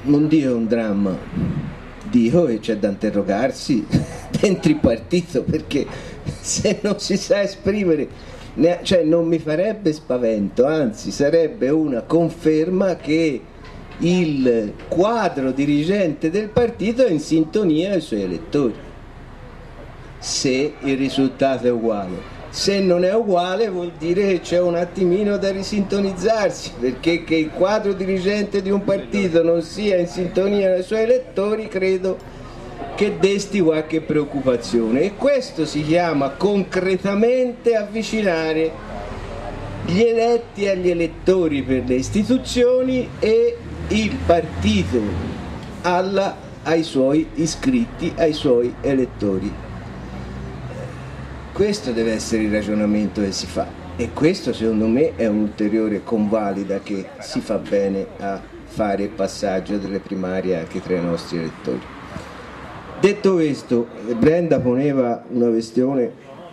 non dico un dramma, dico che c'è da interrogarsi dentro il partito, perché se non si sa esprimere, cioè non mi farebbe spavento, anzi sarebbe una conferma che il quadro dirigente del partito è in sintonia con i suoi elettori, se il risultato è uguale. Se non è uguale vuol dire che c'è un attimino da risintonizzarsi, perché che il quadro dirigente di un partito non sia in sintonia con i suoi elettori credo che desti qualche preoccupazione, e questo si chiama concretamente avvicinare gli eletti agli elettori per le istituzioni e il partito ai suoi iscritti, ai suoi elettori. Questo deve essere il ragionamento che si fa, e questo secondo me è un'ulteriore convalida che si fa bene a fare il passaggio delle primarie anche tra i nostri elettori. Detto questo, Brenda poneva una questione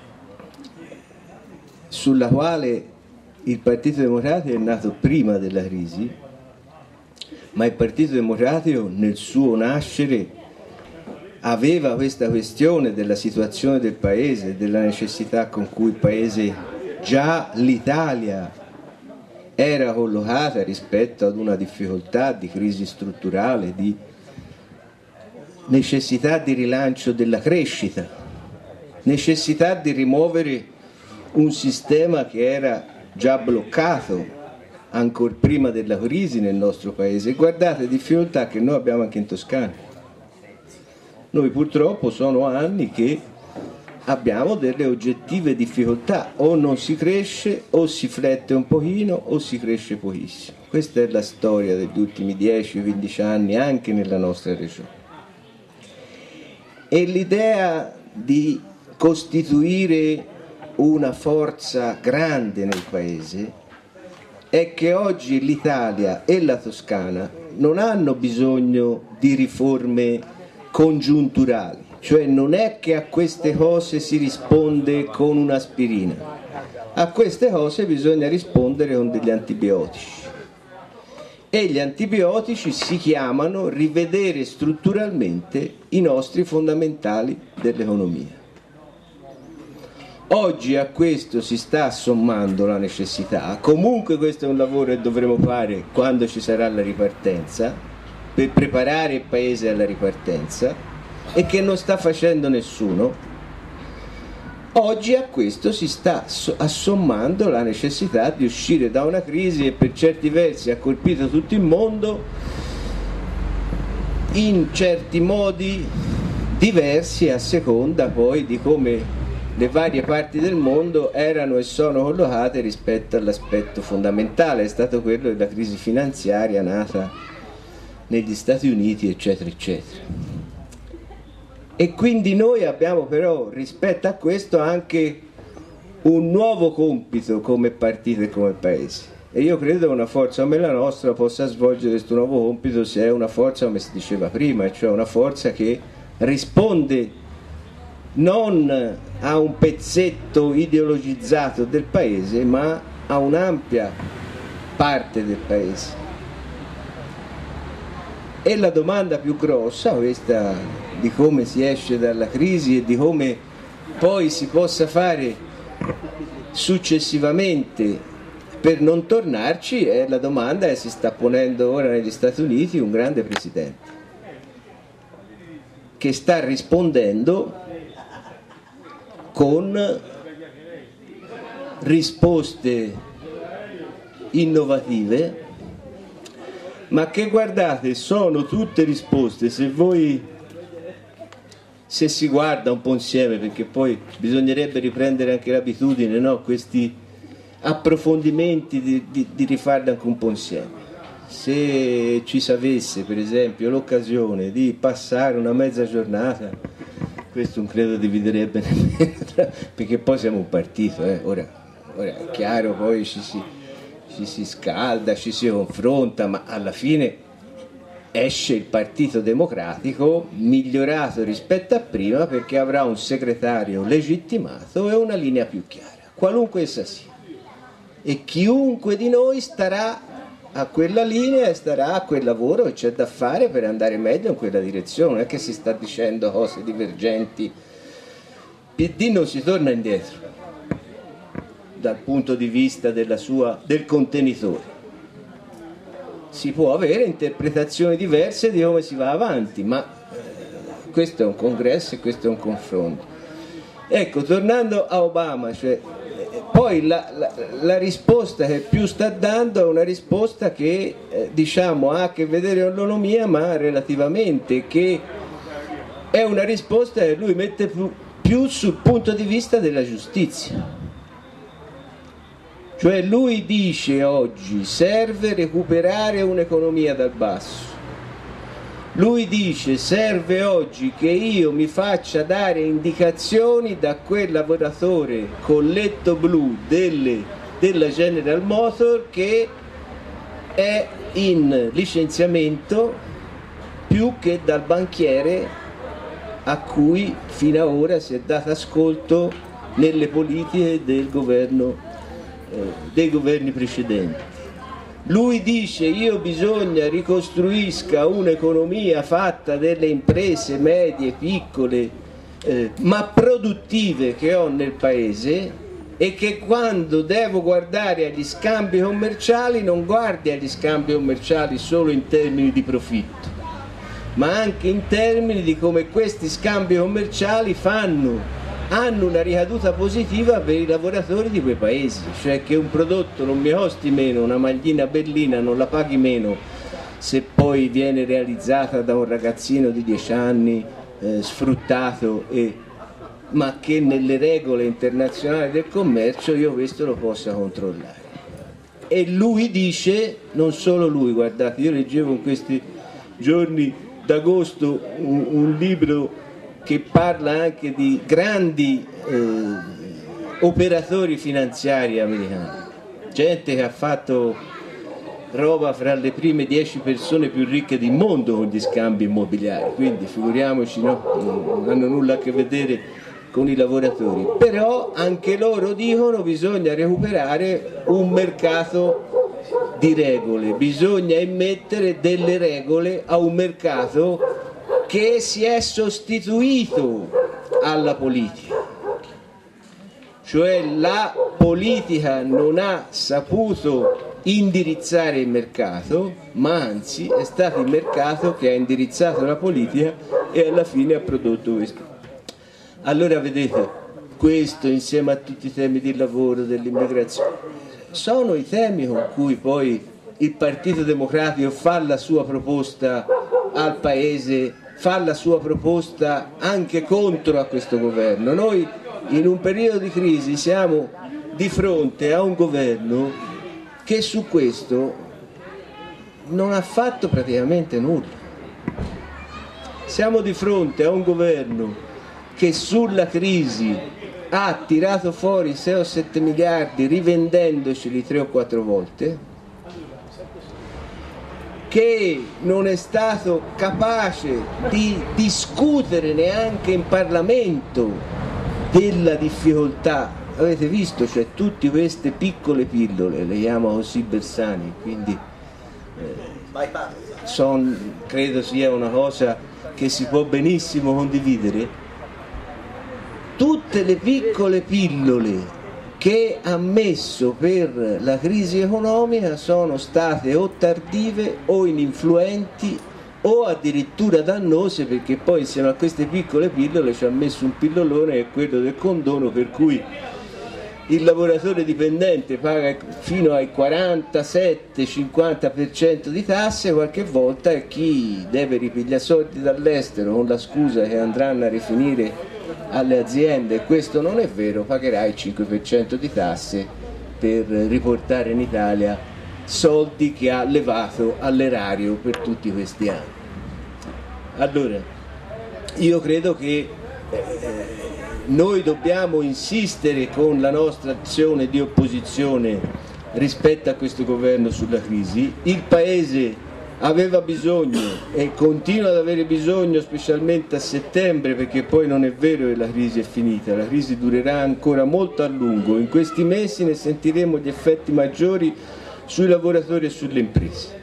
sulla quale il Partito Democratico è nato prima della crisi, ma il Partito Democratico nel suo nascere aveva questa questione della situazione del Paese, della necessità con cui il Paese, già l'Italia, era collocata rispetto ad una difficoltà di crisi strutturale, di necessità di rilancio della crescita, necessità di rimuovere un sistema che era già bloccato ancora prima della crisi nel nostro Paese. E guardate, difficoltà che noi abbiamo anche in Toscana. Noi purtroppo sono anni che abbiamo delle oggettive difficoltà, o non si cresce, o si flette un pochino, o si cresce pochissimo. Questa è la storia degli ultimi 10-15 anni anche nella nostra regione. E l'idea di costituire una forza grande nel Paese è che oggi l'Italia e la Toscana non hanno bisogno di riforme congiunturali, cioè non è che a queste cose si risponde con un'aspirina, a queste cose bisogna rispondere con degli antibiotici, e gli antibiotici si chiamano rivedere strutturalmente i nostri fondamentali dell'economia. Oggi a questo si sta assommando la necessità, comunque questo è un lavoro che dovremo fare quando ci sarà la ripartenza, per preparare il Paese alla ripartenza, e che non sta facendo nessuno. Oggi a questo si sta assommando la necessità di uscire da una crisi che per certi versi ha colpito tutto il mondo in certi modi diversi a seconda poi di come le varie parti del mondo erano e sono collocate rispetto all'aspetto fondamentale, è stato quello della crisi finanziaria nata negli Stati Uniti, eccetera, eccetera. E quindi noi abbiamo però rispetto a questo anche un nuovo compito come partito e come Paese. E io credo che una forza come la nostra possa svolgere questo nuovo compito se è una forza, come si diceva prima, cioè una forza che risponde non a un pezzetto ideologizzato del Paese, ma a un'ampia parte del Paese. E la domanda più grossa, questa di come si esce dalla crisi e di come poi si possa fare successivamente per non tornarci, è la domanda che si sta ponendo ora negli Stati Uniti un grande presidente, che sta rispondendo con risposte innovative, ma che, guardate, sono tutte risposte, se si guarda un po' insieme, perché poi bisognerebbe riprendere anche l'abitudine, no? Questi approfondimenti di rifarli anche un po' insieme. Se ci sapesse per esempio l'occasione di passare una mezza giornata, questo non credo dividerebbe nemmeno perché poi siamo un partito, ora è chiaro, poi ci si scalda, ci si confronta, ma alla fine esce il Partito Democratico migliorato rispetto a prima, perché avrà un segretario legittimato e una linea più chiara, qualunque essa sia, e chiunque di noi starà a quella linea e starà a quel lavoro che c'è da fare per andare meglio in quella direzione. Non è che si sta dicendo cose divergenti. PD non si torna indietro dal punto di vista del contenitore. Si può avere interpretazioni diverse di come si va avanti, ma questo è un congresso e questo è un confronto. Ecco, tornando a Obama, cioè, poi la risposta che più sta dando è una risposta che diciamo ha a che vedere con l'economia, ma relativamente, che è una risposta che lui mette più sul punto di vista della giustizia. Cioè lui dice oggi serve recuperare un'economia dal basso. Lui dice serve oggi che io mi faccia dare indicazioni da quel lavoratore colletto blu della General Motors che è in licenziamento più che dal banchiere a cui fino ad ora si è dato ascolto nelle politiche del governo, dei governi precedenti. Lui dice io bisogna ricostruisca un'economia fatta delle imprese medie, piccole, ma produttive che ho nel paese, e che quando devo guardare agli scambi commerciali non guardi agli scambi commerciali solo in termini di profitto, ma anche in termini di come questi scambi commerciali hanno una ricaduta positiva per i lavoratori di quei paesi, cioè che un prodotto non mi costi meno, una maglina berlina non la paghi meno se poi viene realizzata da un ragazzino di 10 anni sfruttato, ma che nelle regole internazionali del commercio io questo lo possa controllare. E lui dice, non solo lui, guardate, io leggevo in questi giorni d'agosto un libro che parla anche di grandi operatori finanziari americani, gente che ha fatto roba fra le prime 10 persone più ricche del mondo con gli scambi immobiliari, quindi figuriamoci, no? Non hanno nulla a che vedere con i lavoratori, però anche loro dicono bisogna recuperare un mercato di regole, bisogna immettere delle regole a un mercato che si è sostituito alla politica, cioè la politica non ha saputo indirizzare il mercato, ma anzi è stato il mercato che ha indirizzato la politica e alla fine ha prodotto questo. Allora vedete, questo insieme a tutti i temi del lavoro, dell'immigrazione, sono i temi con cui poi il Partito Democratico fa la sua proposta al Paese, fa la sua proposta anche contro a questo governo. Noi in un periodo di crisi siamo di fronte a un governo che su questo non ha fatto praticamente nulla. Siamo di fronte a un governo che sulla crisi ha tirato fuori 6 o 7 miliardi rivendendoceli 3 o 4 volte, che non è stato capace di discutere neanche in Parlamento della difficoltà. Avete visto, cioè tutte queste piccole pillole, le chiamo così Bersani, quindi credo sia una cosa che si può benissimo condividere. Tutte le piccole pillole che ha messo per la crisi economica sono state o tardive o ininfluenti o addirittura dannose, perché poi insieme a queste piccole pillole ci ha messo un pillolone che è quello del condono, per cui il lavoratore dipendente paga fino al 47-50% di tasse qualche volta, e chi deve ripigliare soldi dall'estero con la scusa che andranno a rifinire alle aziende, e questo non è vero, pagherà il 5% di tasse per riportare in Italia soldi che ha levato all'erario per tutti questi anni. Allora, io credo che noi dobbiamo insistere con la nostra azione di opposizione rispetto a questo governo sulla crisi. Il Paese aveva bisogno e continua ad avere bisogno, specialmente a settembre, perché poi non è vero che la crisi è finita, la crisi durerà ancora molto a lungo. In questi mesi ne sentiremo gli effetti maggiori sui lavoratori e sulle imprese.